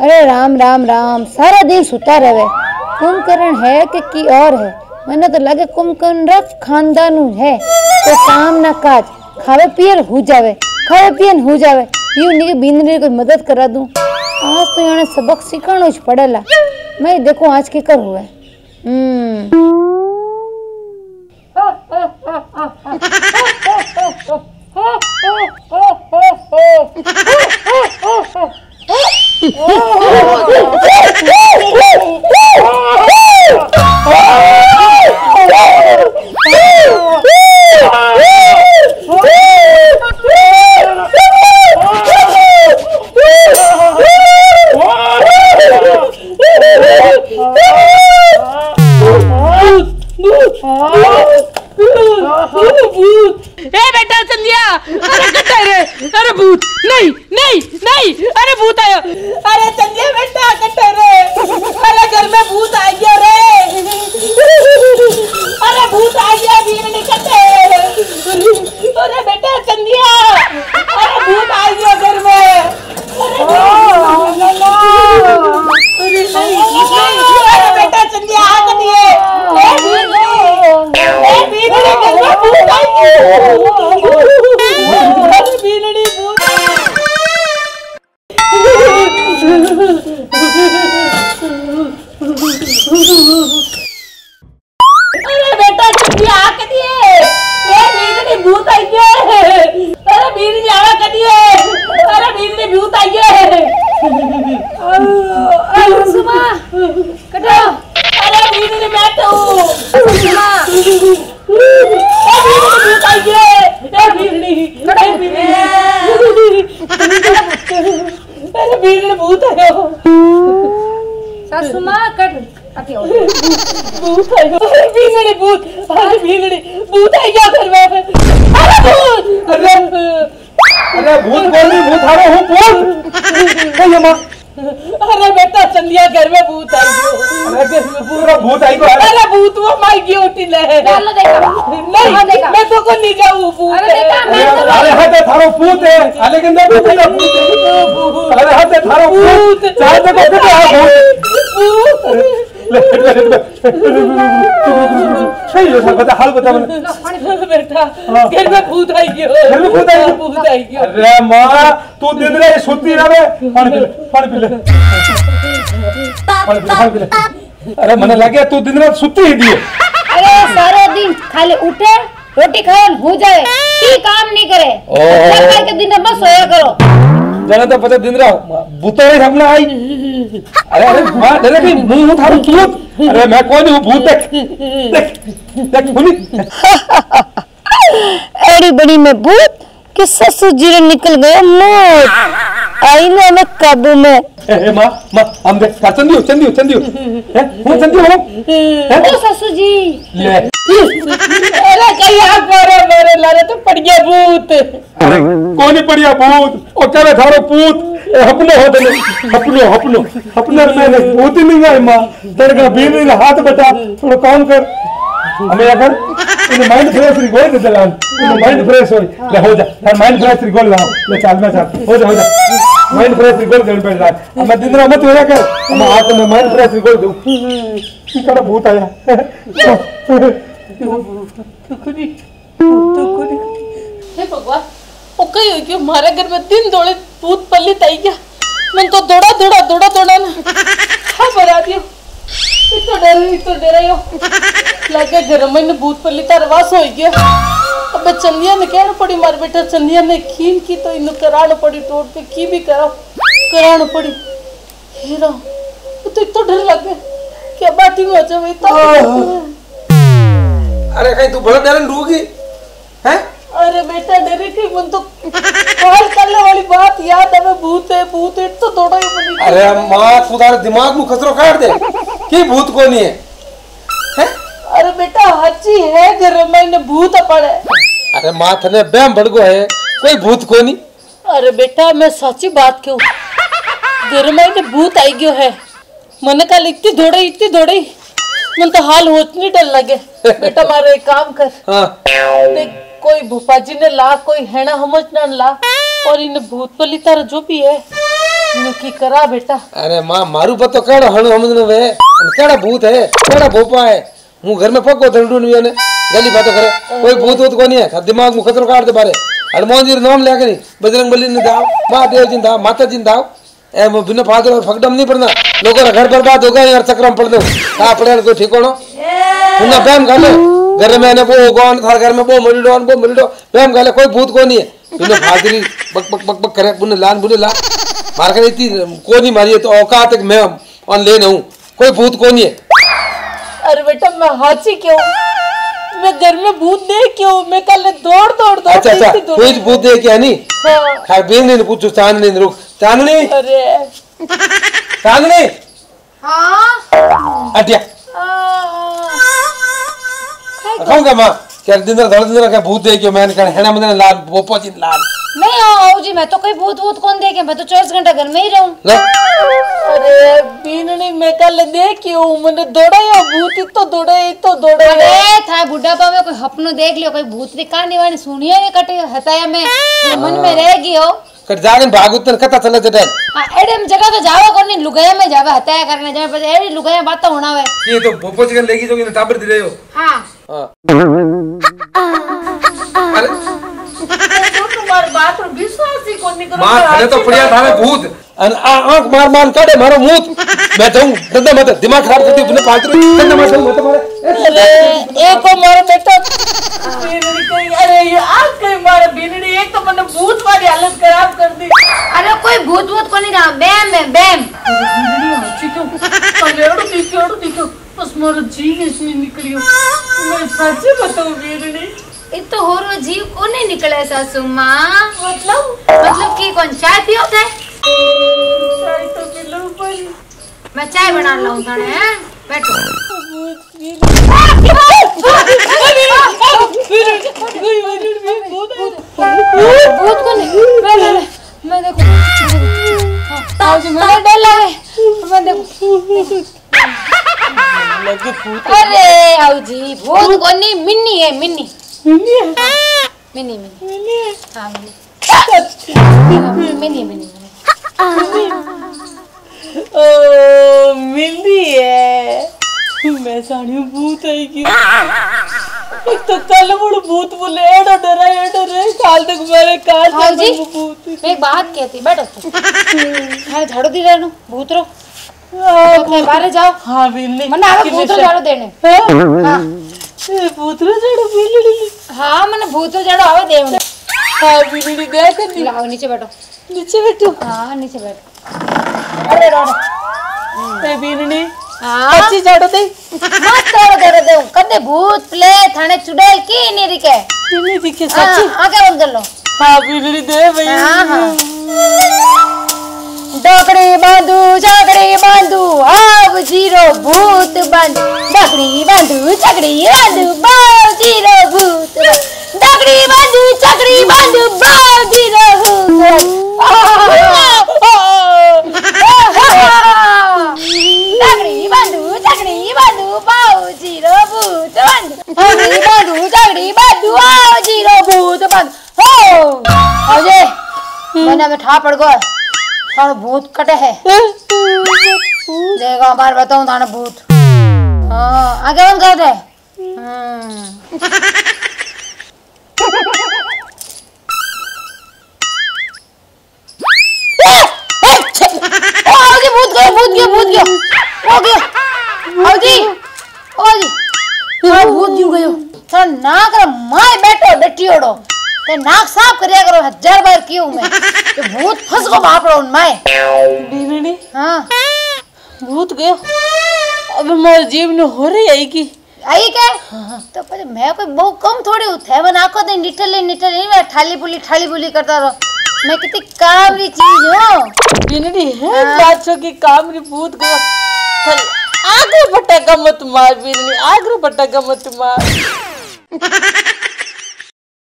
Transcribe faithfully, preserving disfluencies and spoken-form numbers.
अरे राम राम राम, सारा दिन सुता रहे। कुंभकर्ण है कि की और है? मैंने तो लगे कुंभकर्ण रफ खानदानू है तो काम ना काज, खावे पियल हो जावे, खावे पियन हो जावे। यू नहीं बिंदनी को मदद करा दूं। आज तो याने सबक सीखणो ज पड़ेला। मैं देखो आज के कर हुए। हम्म हाल बता बेटा, घर में भूत आई गयो, घर में भूत आई भूत आई गयो। अरे मां तू दिन रात सोती रहे, पानी पी ले, पानी पी ले, पानी पी ले। अरे मने लगे तू दिन रात सोती ही दिए। अरे सारा दिन खाली उठे, रोटी खावन हो जाए, की काम नहीं करे। सरकार के दिन मत सोया करो। जाने तो पता दिन रात भूत है हमने आई। अरे अरे मां तेरे भी मुंह थारू भूत। अरे मैं कोई नहीं हूं भूत। देख देख देख सुनी एड़ी बड़ी में भूत कि ससुर जी निकल गए मौत। आई ना मैं काबू में। ए ए मां मां हम देख चंदियो चंदियो चंदियो है हूं चंदियो हूं ओ ससुर जी ले। अरे कहिया करे मेरे लारे तो पड़ गया भूत। अरे कौन पड़िया भूत ओ करे थारो पूत अपनो हो दे अपनो अपनो अपने में भूत ही नहीं है मां। तेरे का बीवी ने हाथ बटा थोड़ा काम कर। हमें अगर इन माइंड फ्रेश रिगोल दे दलान इन माइंड फ्रेश हो ले हो जा यार माइंड फ्रेश रिगोल लाओ ले चाल में चाल हो जा हो जा माइंड फ्रेश रिगोल कर बैठ रहा। मैं दिन रात मत होया कर मैं हाथ में माइंड फ्रेश रिगोल दूं की कर भूत आया खुदी तो खुदी। हे भगवान ओ कई हो गयो मारे घर में दिन दौड़े भूत पल्लित आई गया। मैं तो दौड़ा दौड़ा दौड़ा दौड़ा ना हां बना दियो। इतो डर इतो डरायो लगे घर में भूत पल्ली का रवास हो गया। अब चंदिया ने कहना पड़ी मार बेटा चंदिया ने खीन की तो इन कराना पड़ी तोड़ के की भी करा कराना पड़ी। हेरा तो इतो डर लगे क्या बाटी में हो जावे तो। अरे कहीं तू बड़ा डरन रूगी हैं? अरे बेटा डरी थी मन तो कॉल करने वाली बात याद है भूत है भूत है तो थोड़ा ही बनी। अरे मां तू तारे दिमाग में खतरो काट दे की भूत कोनी है हैं? अरे बेटा हच्ची है घर में भूत पड़े। अरे मां थने बेम बड़गो है कोई भूत कोनी। अरे बेटा मैं सच्ची बात क्यों घर में भूत आई गयो है। मन कल इतनी दौड़े इतनी दौड़े मन तो हाल होतनी डर लगे। बेटा मारो एक काम कर हाँ। देख कोई भूपा जी ने ला कोई हैना समझ ना ला और इन भूत पली तारा जो भी है मैं की करा बेटा। अरे माँ मारू पतो केड़ो हणु हमने वे केड़ा भूत है केड़ा भोपा है मु घर में पक्को धरडू नहीं ने गली बातों करे कोई भूत वूत कोनी है दिमाग में खतरो काट दे बारे हनुमान जी नाम लेके नहीं बजरंग बली ने दाव महादेव जी दाव माता जी दाव ए बिना फादर और फकडम नहीं पड़ना लोगों का घर बर्बाद हो गया यार चक्रम पड़ दो का पड़े कोई ठिकानो उन्ना बैम गाले घर में ने वो गौन थार घर में वो मरीडो वो मरीडो बैम गाले कोई भूत कोनी है बिना फादरी बक बक बक बक करे बुने लान बुने ला मार कर इतनी कोनी मारी तो औकात मैं ऑन ले हूं कोई भूत कोनी है। अरे बेटा मैं हाथी क्यों मैं घर में भूत देख क्यों मैं कल दौड़ दौड़ दौड़ अच्छा अच्छा कोई भूत देख क्या नहीं हाँ। खैर बेन ने पूछो चांदनी ने रुक चांदनी अरे चांदनी हाँ अटिया कहूंगा मां क्या दिन रात धड़ दिन का भूत देख क्यों मैंने कहा हेना मने लाल पोपो जी लाल नहीं आओ जी मैं तो कोई भूत भूत कौन देखे मैं तो चौबीस घंटा घर में ही रहूं। ले अरे बीननी मैं कल देख क्यों मैंने दौड़ा या भूत ही तो दौड़ा ही तो दौड़ा अरे था बुढ़ा पावे कोई हपनो देख लियो कोई भूत री कहानी वाणी सुनियो ये कटे हताया में ये मन में रह गयो कर जागन भागुतन कथा चले जडे हां एडे में जगह तो जावा कोनी लुगाया में जावे हताया करने जावे पर एडी लुगाया बात होणावे ये तो पोपो जी लेगी जो कि टाबर दे रहे हो हां हां अरे तुम्हारी बात पर विश्वास ही कोनी करो मां खड़े तो पड़िया था में भूत अन आंख मार मार काटे मारो मूत मैं जाऊं दंदा मत दिमाग खराब करती बिना फालतू दंदा मत मत मारे अरे एक को मारो बेटा बीननी कोई अरे ये आज कहीं मारे बीननी एक तो मैंने भूत वाली हालत खराब कर दी। अरे कोई भूत भूत कोनी ना बैम है बैम बीननी हाथी क्यों कलेड़ो दिखेड़ो दिखो बस मोर जीव इसमें निकलियो मैं सच बताऊं बीननी इत तो होरो जीव कोने निकले सासू मां मतलब मतलब की कौन चाय पियो थे चाय तो पिलो पर मैं चाय बना लाऊं थाने हैं बैठो भूत को नहीं मैं मैं मैं देखो हां जी मुझे डर लगे मैं देखो लगे भूत अरे आओ जी भूत को नहीं मिन्नी है मिन्नी मिनी मिन्नी मिन्नी मिनी हां मिन्नी मिन्नी मिन्नी ओ मिली है मैं साड़ी भूत है की एक तो कल मुड़ भूत बोले एडो डरा एडो रे काल तक मेरे काल हाँ जी भूत मैं एक बात कहती बैठो हां झाड़ू दी रहनो भूत रो हां अपने बाहर जाओ हां मिली मने आवे भूत रो झाड़ू देने हां ए भूत रो झाड़ू मिली हां मने भूत रो झाड़ू आवे देने हां मिली दे कर दी लाओ नीचे बैठो नीचे बैठो हां नीचे बैठो अरे रोड ए बीननी हां अच्छी झाड़ू दे मत तोड़ दे दे कदे भूत प्ले थाने चुड़ैल की नहीं रिके मिली दिखे हां सच्ची आगे बंद कर लो हां बीननी दे भाई हां हां डोकड़ी बांधू झगड़ी बांधू आव जीरो भूत बांधू डोकड़ी बांधू झगड़ी बांधू बाव जीरो भूत डोकड़ी बांधू झगड़ी बांधू बाव जीरो भूत डोकड़ी बांधू झगड़ी बांधू बाव जीरो भूत बांधू डोकड़ी बांधू झगड़ी बांधू आव जीरो भूत बांधू हो अजय मैंने में ठा पड़ गया थाने भूत कटे है देखो बार बताऊं थाने भूत हाँ आगे बंद कर दे भूत गया भूत गया भूत गया हो गया आओ जी ओ जी थाने भूत क्यों गयो थाने नाक रे माय बैठो डटियोड़ो ते नाक साफ करिया करो हजार बार कियो मैं तो भूत फंस गो बाप रो माय बीननी हां भूत गयो अब मेरे जीव ने हो रही है की आई के तो पर मैं कोई बहुत कम थोड़ी उठे मैं नाको दे निठले निठले मैं ठाली बुली ठाली बुली करता रहो मैं कितनी कामरी चीज हूं बीननी है बादशाह की कामरी भूत गयो चल आगे पटका मत मार बीननी आगे पटका मत मार